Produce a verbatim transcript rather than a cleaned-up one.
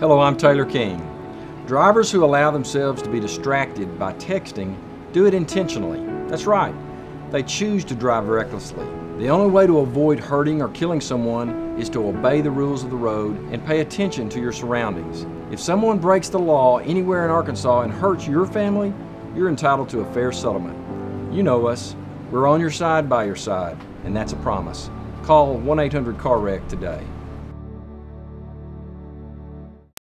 Hello, I'm Taylor King. Drivers who allow themselves to be distracted by texting do it intentionally. That's right. They choose to drive recklessly. The only way to avoid hurting or killing someone is to obey the rules of the road and pay attention to your surroundings. If someone breaks the law anywhere in Arkansas and hurts your family, you're entitled to a fair settlement. You know us. We're on your side, by your side, and that's a promise. Call one eight hundred car wreck today.